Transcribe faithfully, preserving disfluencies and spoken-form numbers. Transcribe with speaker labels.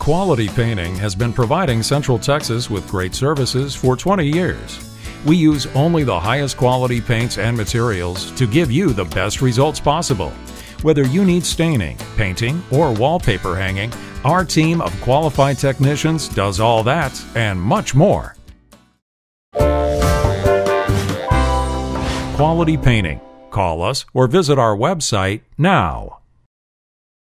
Speaker 1: Quality Painting has been providing Central Texas with great services for twenty years. We use only the highest quality paints and materials to give you the best results possible. Whether you need staining, painting, or wallpaper hanging, our team of qualified technicians does all that and much more. Quality Painting. Call us or visit our website now.